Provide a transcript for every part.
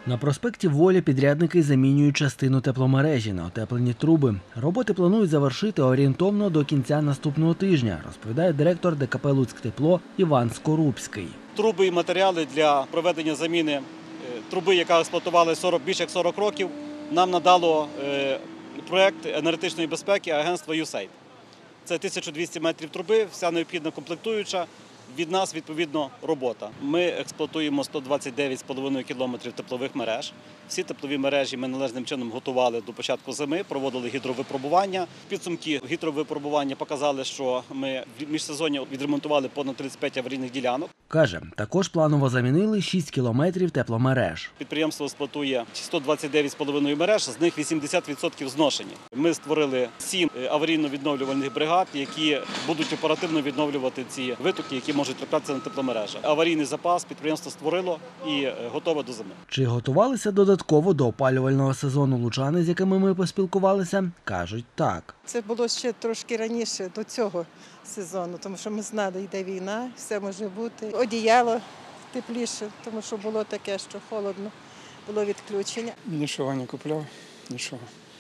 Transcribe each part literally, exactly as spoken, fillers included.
На проспекті Волі підрядники замінюють частину тепломережі на утеплені труби. Роботи планують завершити орієнтовно до кінця наступного тижня, розповідає директор Де Ка Пе «Луцьктепло» Іван Скорубський. Труби і матеріали для проведення заміни труби, яка експлуатувалася сорок, більше як сорок років, нам надало проєкт енергетичної безпеки агентства ю сейд. Це тисяча двісті метрів труби, вся необхідна комплектуюча. Від нас, відповідно, робота. Ми експлуатуємо сто двадцять дев'ять з половиною кілометрів теплових мереж. Всі теплові мережі ми належним чином готували до початку зими, проводили гідровипробування. Підсумки гідровипробування показали, що ми в міжсезонні відремонтували понад тридцять п'ять аварійних ділянок. Каже, також планово замінили шість кілометрів тепломереж. Підприємство експлуатує сто двадцять дев'ять з половиною мереж, з них вісімдесят відсотків зношені. Ми створили сім аварійно-відновлювальних бригад, які будуть оперативно відновлювати ці витоки, які можуть траплятися на тепломережі. Аварійний запас підприємство створило і готове до зими. Чи готувалися додатково до опалювального сезону лучани, з якими ми поспілкувалися, кажуть так. Це було ще трошки раніше до цього сезону, тому що ми знали, йде війна, все може бути. Одіяло тепліше, тому що було таке, що холодно, було відключення. Нічого не купляв, нічого.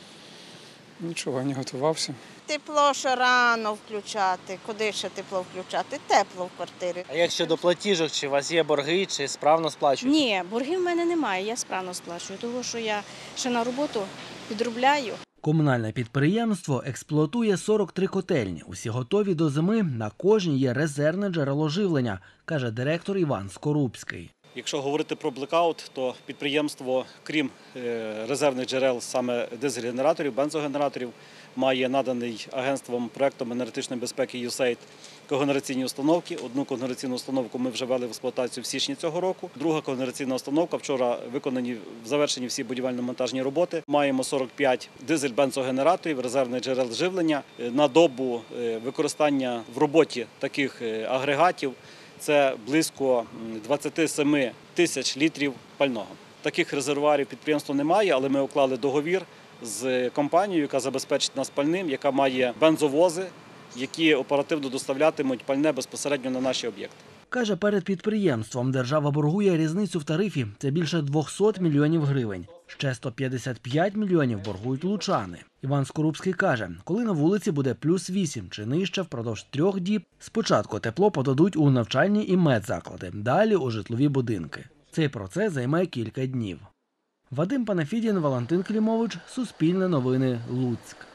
Нічого, не готувався. Тепло ще рано включати. Куди ще тепло включати? Тепло в квартирі. А як щодо платіжок, чи у вас є борги, чи справно сплачуєте? Ні, боргів в мене немає, я справно сплачую, тому що я ще на роботу підробляю. Комунальне підприємство експлуатує сорок три котельні. Усі готові до зими, на кожній є резервне джерело живлення, каже директор Іван Скорубський. Якщо говорити про блекаут, то підприємство, крім резервних джерел, саме дизель-генераторів, бензогенераторів, має наданий агентством проєктом енергетичної безпеки ю сейд когенераційні установки. Одну когенераційну установку ми вже ввели в експлуатацію в січні цього року. Друга когенераційна установка, вчора виконані, завершені всі будівельно-монтажні роботи. Маємо сорок п'ять дизель-бензогенераторів, резервних джерел живлення. На добу використання в роботі таких агрегатів це близько двадцять сім тисяч літрів пального. Таких резервуарів підприємство немає, але ми уклали договір з компанією, яка забезпечить нас пальним, яка має бензовози, які оперативно доставлятимуть пальне безпосередньо на наші об'єкти. Каже, перед підприємством держава боргує різницю в тарифі – це більше двохсот мільйонів гривень. Ще сто п'ятдесят п'ять мільйонів боргують лучани. Іван Скорубський каже, коли на вулиці буде плюс вісім чи нижче впродовж трьох діб, спочатку тепло подадуть у навчальні і медзаклади, далі у житлові будинки. Цей процес займе кілька днів. Вадим Панафідін, Валентин Клімович, Суспільне новини, Луцьк.